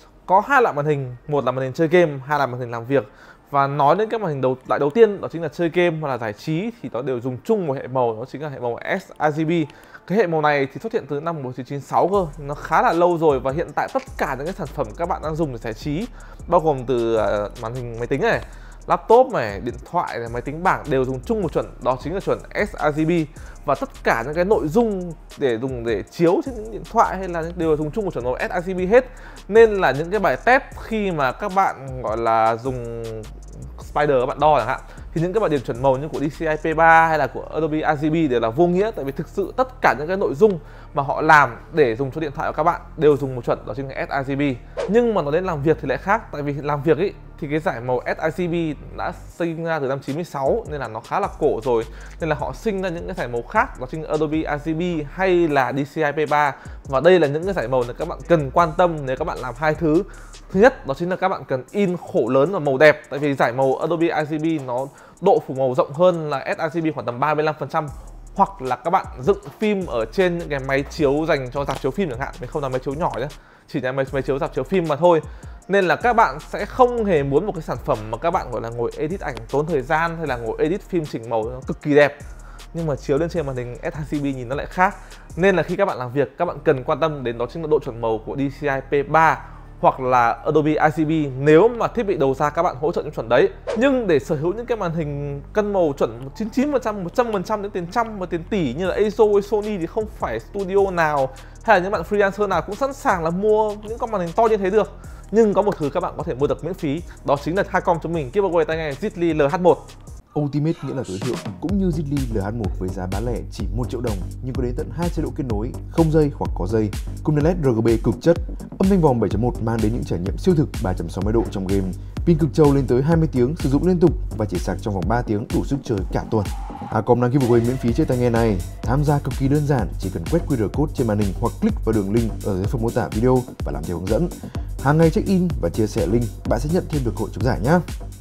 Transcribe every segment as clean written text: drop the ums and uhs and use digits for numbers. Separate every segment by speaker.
Speaker 1: Có hai loại màn hình, một là màn hình chơi game, hai là màn hình làm việc. Và nói đến cái màn hình loại đầu tiên, đó chính là chơi game hoặc là giải trí, thì nó đều dùng chung một hệ màu, đó chính là hệ màu sRGB. Cái hệ màu này thì xuất hiện từ năm 1996 cơ, nó khá là lâu rồi, và hiện tại tất cả những cái sản phẩm các bạn đang dùng để giải trí, bao gồm từ màn hình máy tính này, laptop này, điện thoại này, máy tính bảng đều dùng chung một chuẩn, đó chính là chuẩn sRGB. Và tất cả những cái nội dung để dùng để chiếu trên những điện thoại hay là đều dùng chung một chuẩn màu sRGB hết. Nên là những cái bài test khi mà các bạn gọi là dùng Spider các bạn đo chẳng hạn, thì những cái bài điểm chuẩn màu như của DCI P3 hay là của Adobe RGB đều là vô nghĩa, tại vì thực sự tất cả những cái nội dung mà họ làm để dùng cho điện thoại của các bạn đều dùng một chuẩn, đó chính là sRGB. Nhưng mà nó đến làm việc thì lại khác, tại vì làm việc ý thì cái giải màu sRGB đã sinh ra từ năm 96 nên là nó khá là cổ rồi, nên là họ sinh ra những cái giải màu khác, đó chính là Adobe RGB hay là DCI P3. Và đây là những cái giải màu mà các bạn cần quan tâm nếu các bạn làm hai thứ. Thứ nhất đó chính là các bạn cần in khổ lớn và màu đẹp, tại vì giải màu Adobe RGB nó độ phủ màu rộng hơn là sRGB khoảng tầm 35%. Hoặc là các bạn dựng phim ở trên những cái máy chiếu dành cho rạp chiếu phim chẳng hạn, mình không là máy chiếu nhỏ nhé, chỉ là máy chiếu rạp chiếu phim mà thôi. Nên là các bạn sẽ không hề muốn một cái sản phẩm mà các bạn gọi là ngồi edit ảnh tốn thời gian hay là ngồi edit phim chỉnh màu nó cực kỳ đẹp, nhưng mà chiếu lên trên màn hình sRGB nhìn nó lại khác. Nên là khi các bạn làm việc, các bạn cần quan tâm đến đó chính là độ chuẩn màu của DCI P3 hoặc là Adobe RGB nếu mà thiết bị đầu ra các bạn hỗ trợ những chuẩn đấy. Nhưng để sở hữu những cái màn hình cân màu chuẩn 99%, 100% đến tiền trăm và tiền tỷ như là ASO hay Sony thì không phải studio nào hay là những bạn freelancer nào cũng sẵn sàng là mua những con màn hình to như thế được. Nhưng có một thứ các bạn có thể mua được miễn phí, đó chính là hai con chúng mình giveaway tai nghe Zidli LH1.
Speaker 2: Ultimate nghĩa là tối thượng, cũng như Zidli LH1 với giá bán lẻ chỉ 1 triệu đồng nhưng có đến tận 2 chế độ kết nối, không dây hoặc có dây, cùng đèn LED RGB cực chất, âm thanh vòng 7.1 mang đến những trải nghiệm siêu thực 360 độ trong game, pin cực trâu lên tới 20 tiếng sử dụng liên tục và chỉ sạc trong vòng 3 tiếng đủ sức chơi cả tuần. Acom đang giveaway miễn phí chiếc tai nghe này. Tham gia cực kỳ đơn giản, chỉ cần quét QR code trên màn hình hoặc click vào đường link ở dưới phần mô tả video và làm theo hướng dẫn. Hàng ngày check in và chia sẻ link, bạn sẽ nhận thêm được hội trúng giải nhé.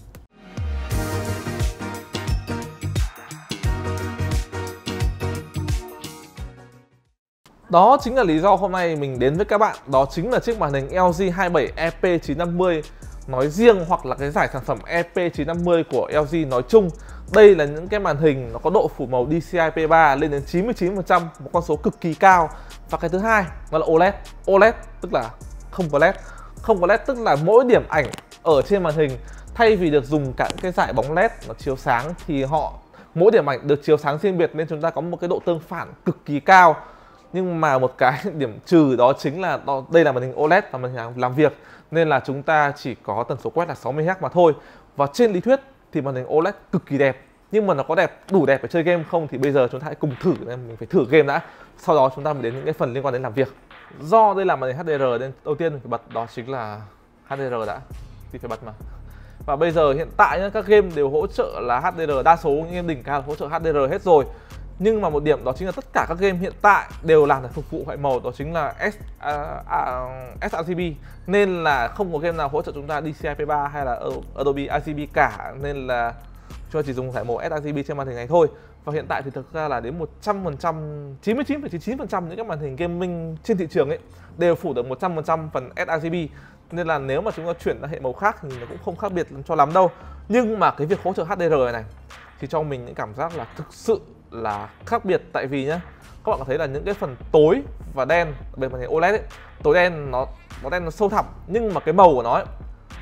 Speaker 1: Đó chính là lý do hôm nay mình đến với các bạn, đó chính là chiếc màn hình LG 27 EP950 nói riêng hoặc là cái giải sản phẩm EP950 của LG nói chung. Đây là những cái màn hình nó có độ phủ màu DCI P3 lên đến 99%, một con số cực kỳ cao. Và cái thứ hai đó là OLED. OLED tức là không có LED. Không có LED tức là mỗi điểm ảnh ở trên màn hình thay vì được dùng cả cái dải bóng LED nó chiếu sáng thì mỗi điểm ảnh được chiếu sáng riêng biệt, nên chúng ta có một cái độ tương phản cực kỳ cao. Nhưng mà một cái điểm trừ đó chính là đây là màn hình OLED và màn hình làm việc, nên là chúng ta chỉ có tần số quét là 60Hz mà thôi. Và trên lý thuyết thì màn hình OLED cực kỳ đẹp, nhưng mà nó có đủ đẹp để chơi game không thì bây giờ chúng ta hãy cùng thử. Nên mình phải thử game đã, sau đó chúng ta mới đến những cái phần liên quan đến làm việc. Do đây là màn hình HDR nên đầu tiên mình phải bật đó chính là HDR đã, thì phải bật mà. Và bây giờ hiện tại nhá, các game đều hỗ trợ là HDR, đa số những game đỉnh cao hỗ trợ HDR hết rồi. Nhưng mà một điểm đó chính là tất cả các game hiện tại đều làm để phục vụ hệ màu, đó chính là sRGB. Nên là không có game nào hỗ trợ chúng ta DCI P3 hay là Adobe RGB cả, nên là chúng ta chỉ dùng hệ màu sRGB trên màn hình này thôi. Và hiện tại thì thực ra là đến 100%, 99,99% những các màn hình gaming trên thị trường ấy đều phủ được 100% phần sRGB. Nên là nếu mà chúng ta chuyển ra hệ màu khác thì nó cũng không khác biệt cho lắm đâu. Nhưng mà cái việc hỗ trợ HDR này thì cho mình những cảm giác là thực sự là khác biệt. Tại vì nhá, các bạn có thấy là những cái phần tối và đen về màn hình OLED ấy, tối đen nó đen nó sâu thẳm, nhưng mà cái màu của nó ấy,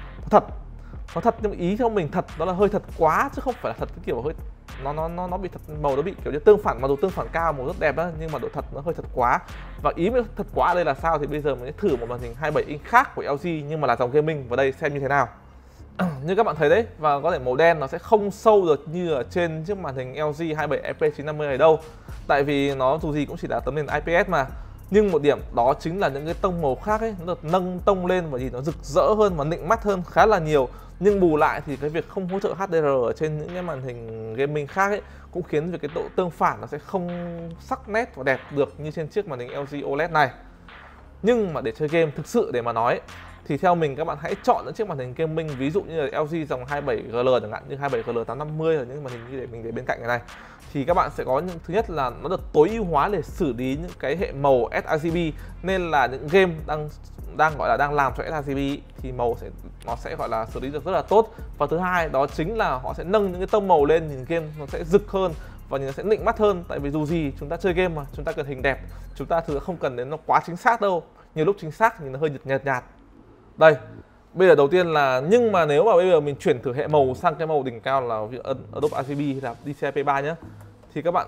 Speaker 1: nó thật, nhưng ý theo mình thật nó là hơi thật quá, chứ không phải là thật cái kiểu hơi nó bị thật, màu nó bị kiểu như tương phản, mặc dù tương phản cao màu rất đẹp đó, nhưng mà độ thật nó hơi thật quá. Và ý mới thật quá ở đây là sao thì bây giờ mình sẽ thử một màn hình 27 inch khác của LG nhưng mà là dòng gaming vào đây xem như thế nào. Như các bạn thấy đấy, và có thể màu đen nó sẽ không sâu được như ở trên chiếc màn hình LG 27 EP950 này đâu, tại vì nó dù gì cũng chỉ là tấm nền IPS mà. Nhưng một điểm đó chính là những cái tông màu khác ấy, nó được nâng tông lên và nhìn nó rực rỡ hơn và nịnh mắt hơn khá là nhiều. Nhưng bù lại thì cái việc không hỗ trợ HDR ở trên những cái màn hình gaming khác ấy cũng khiến việc cái độ tương phản nó sẽ không sắc nét và đẹp được như trên chiếc màn hình LG OLED này. Nhưng mà để chơi game thực sự để mà nói thì theo mình các bạn hãy chọn những chiếc màn hình gaming ví dụ như là LG dòng 27GL chẳng hạn, như 27GL850 là những màn hình như để mình để bên cạnh cái này. Thì các bạn sẽ có những, thứ nhất là nó được tối ưu hóa để xử lý những cái hệ màu sRGB, nên là những game đang gọi là đang làm cho sRGB thì màu nó sẽ gọi là xử lý được rất là tốt. Và thứ hai đó chính là họ sẽ nâng những cái tông màu lên, nhìn game nó sẽ rực hơn và nhìn nó sẽ nịnh mắt hơn. Tại vì dù gì chúng ta chơi game mà, chúng ta cần hình đẹp, chúng ta thường không cần đến nó quá chính xác đâu. Nhiều lúc chính xác nhìn nó hơi nhạt. Đây, bây giờ đầu tiên là, nhưng mà nếu mà bây giờ mình chuyển thử hệ màu sang cái màu đỉnh cao là Adobe RGB hay là DCI-P3 nhé, thì các bạn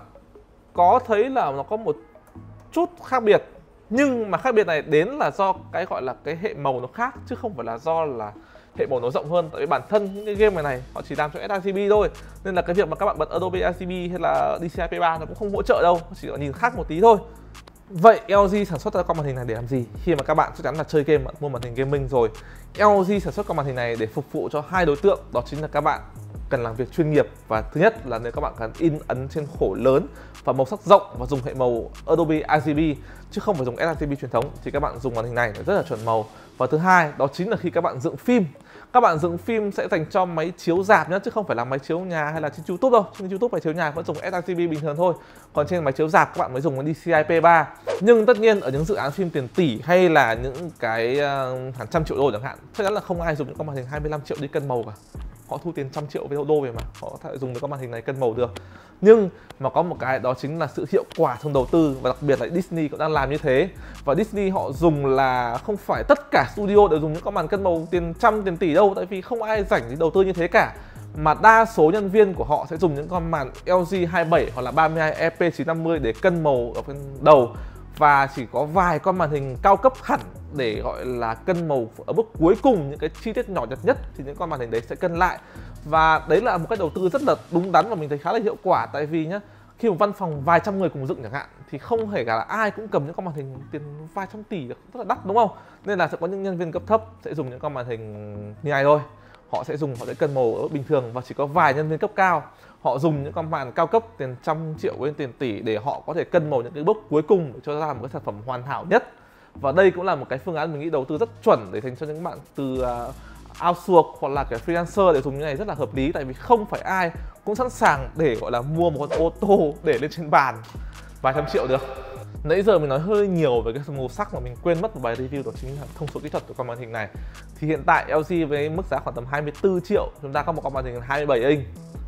Speaker 1: có thấy là nó có một chút khác biệt. Nhưng mà khác biệt này đến là do cái gọi là cái hệ màu nó khác, chứ không phải là do là hệ màu nó rộng hơn. Tại vì bản thân những cái game này họ chỉ làm cho sRGB thôi, nên là cái việc mà các bạn bật Adobe RGB hay là DCI-P3 nó cũng không hỗ trợ đâu, chỉ là nhìn khác một tí thôi. Vậy LG sản xuất ra con màn hình này để làm gì? Khi mà các bạn chắc chắn là chơi game, mua màn hình gaming rồi, LG sản xuất con màn hình này để phục vụ cho hai đối tượng, đó chính là các bạn cần làm việc chuyên nghiệp, và thứ nhất là nếu các bạn cần in ấn trên khổ lớn và màu sắc rộng và dùng hệ màu Adobe RGB chứ không phải dùng sRGB truyền thống, thì các bạn dùng màn hình này rất là chuẩn màu. Và thứ hai đó chính là khi các bạn dựng phim, các bạn dựng phim sẽ dành cho máy chiếu rạp nhé, chứ không phải là máy chiếu nhà hay là trên YouTube đâu. Trên YouTube máy chiếu nhà vẫn dùng sRGB bình thường thôi, còn trên máy chiếu rạp các bạn mới dùng DCI-P3. Nhưng tất nhiên ở những dự án phim tiền tỷ hay là những cái hàng trăm triệu đô chẳng hạn, chắc chắn là không ai dùng những con màn hình 25 triệu đi cân màu cả. Họ thu tiền 100 triệu với đô về mà họ có thể dùng được con màn hình này cân màu được. Nhưng mà có một cái đó chính là sự hiệu quả trong đầu tư, và đặc biệt là Disney cũng đang làm như thế. Và Disney họ dùng là không phải tất cả studio đều dùng những con màn cân màu tiền trăm tiền tỷ đâu, tại vì không ai rảnh để đầu tư như thế cả. Mà đa số nhân viên của họ sẽ dùng những con màn LG 27 hoặc là 32 EP950 để cân màu ở bên đầu, và chỉ có vài con màn hình cao cấp hẳn để gọi là cân màu ở bước cuối cùng, những cái chi tiết nhỏ nhặt nhất thì những con màn hình đấy sẽ cân lại. Và đấy là một cái đầu tư rất là đúng đắn và mình thấy khá là hiệu quả. Tại vì nhá, khi một văn phòng vài trăm người cùng dựng chẳng hạn thì không hề cả là ai cũng cầm những con màn hình tiền vài trăm tỷ được, rất là đắt đúng không? Nên là sẽ có những nhân viên cấp thấp sẽ dùng những con màn hình như này thôi. Họ sẽ cân màu ở bình thường, và chỉ có vài nhân viên cấp cao họ dùng những con màn cao cấp tiền trăm triệu đến tiền tỷ để họ có thể cân màu những cái bước cuối cùng để cho ra một cái sản phẩm hoàn hảo nhất. Và đây cũng là một cái phương án mình nghĩ đầu tư rất chuẩn để dành cho những bạn từ outsource hoặc là cái freelancer để dùng như này rất là hợp lý. Tại vì không phải ai cũng sẵn sàng để gọi là mua một con ô tô để lên trên bàn vài trăm triệu được. Nãy giờ mình nói hơi nhiều về cái màu sắc mà mình quên mất một bài review, đó chính là thông số kỹ thuật của con màn hình này. Thì hiện tại LG với mức giá khoảng tầm 24 triệu chúng ta có một con màn hình 27 inch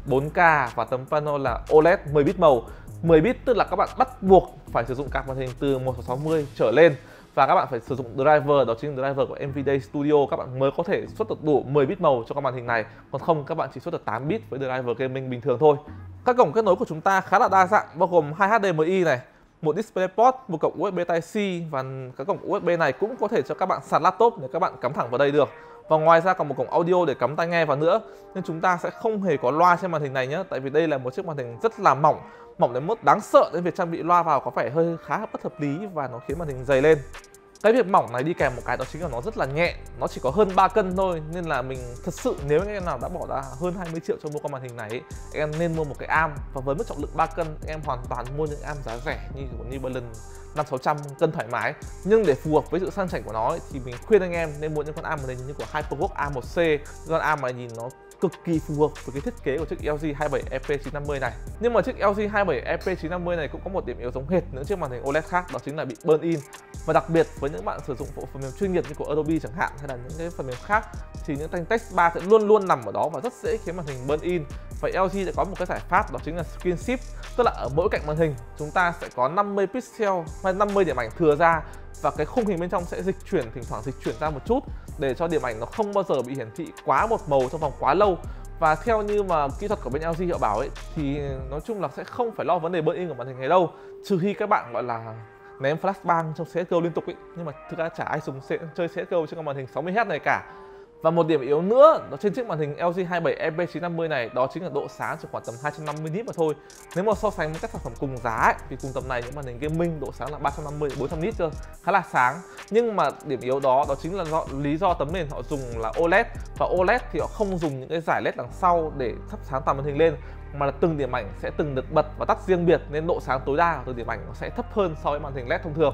Speaker 1: 4K và tấm panel là OLED 10 bit màu. 10 bit tức là các bạn bắt buộc phải sử dụng card màn hình từ 1660 trở lên, và các bạn phải sử dụng driver, đó chính là driver của NVIDIA Studio, các bạn mới có thể xuất được đủ 10 bit màu cho con màn hình này. Còn không các bạn chỉ xuất được 8 bit với driver gaming bình thường thôi. Các cổng kết nối của chúng ta khá là đa dạng, bao gồm 2 HDMI này, một DisplayPort, một cổng USB Type-C, và cái cổng USB này cũng có thể cho các bạn sạc laptop để các bạn cắm thẳng vào đây được. Và ngoài ra còn một cổng audio để cắm tai nghe vào nữa. Nên chúng ta sẽ không hề có loa trên màn hình này nhé, tại vì đây là một chiếc màn hình rất là mỏng đến mức đáng sợ, nên việc trang bị loa vào có vẻ hơi khá bất hợp lý và nó khiến màn hình dày lên. Cái việc mỏng này đi kèm một cái đó chính là nó rất là nhẹ, nó chỉ có hơn 3 cân thôi, nên là mình thật sự nếu anh em nào đã bỏ ra hơn 20 triệu cho mua con màn hình này em nên mua một cái am, và với mức trọng lượng 3 cân em hoàn toàn mua những am giá rẻ như của New Balance 500-600 cân thoải mái. Nhưng để phù hợp với sự sang chảnh của nó thì mình khuyên anh em nên mua những con am này như của Hypervolt A1C, con am này nhìn nó cực kỳ phù hợp với cái thiết kế của chiếc LG 27 EP950 này. Nhưng mà chiếc LG 27 EP950 này cũng có một điểm yếu giống hệt những chiếc màn hình OLED khác, đó chính là bị burn in. Và đặc biệt với những bạn sử dụng bộ phần mềm chuyên nghiệp như của Adobe chẳng hạn, hay là những cái phần mềm khác, thì những thanh text bar sẽ luôn luôn nằm ở đó và rất dễ khiến màn hình burn in. Vậy LG sẽ có một cái giải pháp, đó chính là Screen Shift, tức là ở mỗi cạnh màn hình chúng ta sẽ có 50 pixel hay 50 điểm ảnh thừa ra, và cái khung hình bên trong sẽ thỉnh thoảng dịch chuyển ra một chút để cho điểm ảnh nó không bao giờ bị hiển thị quá một màu trong vòng quá lâu. Và theo như mà kỹ thuật của bên LG họ bảo ấy, thì nói chung là sẽ không phải lo vấn đề burn in của màn hình này đâu, trừ khi các bạn gọi là ném flashbang trong CSGO liên tục ấy. Nhưng mà thực ra chả ai chơi CSGO trên con màn hình 60Hz này cả. Và một điểm yếu nữa đó trên chiếc màn hình LG 27 EP950 này, đó chính là độ sáng chỉ khoảng tầm 250 nit mà thôi. Nếu mà so sánh với các sản phẩm cùng giá ấy, thì cùng tầm này những màn hình gaming độ sáng là 350 400 nit cơ, khá là sáng. Nhưng mà điểm yếu đó chính là lý do tấm nền họ dùng là OLED, và OLED thì họ không dùng những cái dải LED đằng sau để thắp sáng toàn màn hình lên, mà là từng điểm ảnh sẽ từng được bật và tắt riêng biệt, nên độ sáng tối đa của từng điểm ảnh nó sẽ thấp hơn so với màn hình LED thông thường.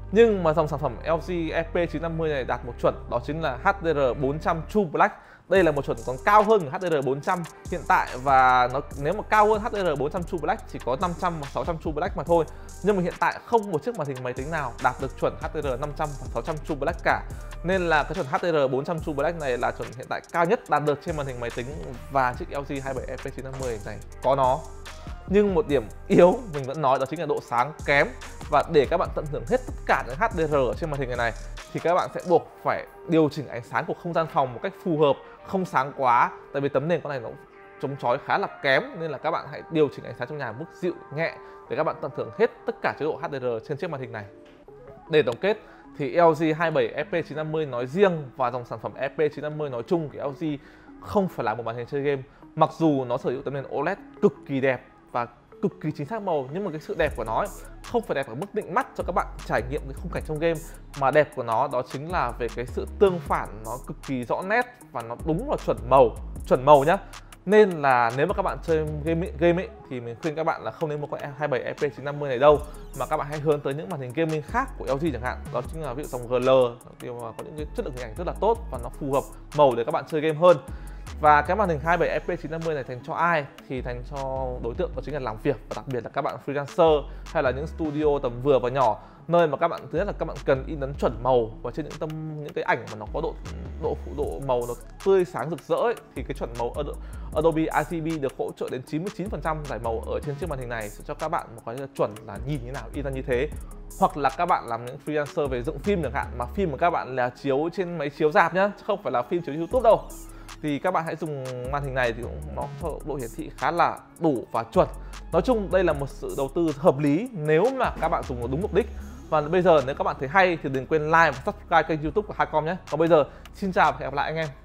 Speaker 1: Nhưng mà dòng sản phẩm LG EP950 này đạt một chuẩn, đó chính là HDR400 True Black. Đây là một chuẩn còn cao hơn HDR400 hiện tại, và nếu mà cao hơn HDR400 True Black chỉ có 500 và 600 True Black mà thôi. Nhưng mà hiện tại không một chiếc màn hình máy tính nào đạt được chuẩn HDR500 và 600 True Black cả. Nên là cái chuẩn HDR400 True Black này là chuẩn hiện tại cao nhất đạt được trên màn hình máy tính, và chiếc LG 27 EP950 này có nó. Nhưng một điểm yếu mình vẫn nói đó chính là độ sáng kém. Và để các bạn tận hưởng hết tất cả những HDR ở trên màn hình này thì các bạn sẽ buộc phải điều chỉnh ánh sáng của không gian phòng một cách phù hợp, không sáng quá. Tại vì tấm nền con này nó chống chói khá là kém, nên là các bạn hãy điều chỉnh ánh sáng trong nhà mức dịu nhẹ để các bạn tận hưởng hết tất cả chế độ HDR trên chiếc màn hình này. Để tổng kết thì LG 27 EP950 nói riêng và dòng sản phẩm EP950 nói chung thì LG không phải là một màn hình chơi game. Mặc dù nó sở hữu tấm nền OLED cực kỳ đẹp và cực kỳ chính xác màu, nhưng mà cái sự đẹp của nó không phải đẹp ở mức định mắt cho các bạn trải nghiệm cái khung cảnh trong game, mà đẹp của nó đó chính là về cái sự tương phản, nó cực kỳ rõ nét và nó đúng là chuẩn màu nhá. Nên là nếu mà các bạn chơi game ấy thì mình khuyên các bạn là không nên mua con 27 EP950 này đâu, mà các bạn hãy hướng tới những màn hình gaming khác của LG chẳng hạn, đó chính là ví dụ dòng GL thì có những cái chất lượng hình ảnh rất là tốt và nó phù hợp màu để các bạn chơi game hơn. Và cái màn hình 27 EP950 này thành cho ai thì thành cho đối tượng đó chính là làm việc, và đặc biệt là các bạn freelancer hay là những studio tầm vừa và nhỏ, nơi mà các bạn thứ nhất là các bạn cần in ấn chuẩn màu, và trên những cái ảnh mà nó có độ màu nó tươi sáng rực rỡ ấy, thì cái chuẩn màu Adobe RGB được hỗ trợ đến 99% giải màu ở trên chiếc màn hình này sẽ cho các bạn một cái chuẩn là nhìn như nào in ra như thế. Hoặc là các bạn làm những freelancer về dựng phim chẳng hạn, mà phim của các bạn là chiếu trên máy chiếu rạp nhá, chứ không phải là phim chiếu YouTube đâu, thì các bạn hãy dùng màn hình này thì nó cho độ hiển thị khá là đủ và chuẩn. Nói chung đây là một sự đầu tư hợp lý nếu mà các bạn dùng đúng mục đích. Và bây giờ nếu các bạn thấy hay thì đừng quên like và subscribe kênh YouTube của Hicom nhé. Còn bây giờ xin chào và hẹn gặp lại anh em.